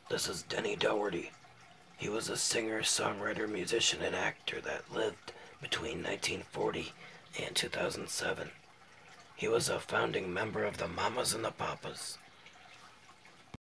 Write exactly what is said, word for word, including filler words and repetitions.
This is Denny Doherty. He was a singer, songwriter, musician, and actor that lived between nineteen forty and two thousand seven. He was a founding member of the Mamas and the Papas.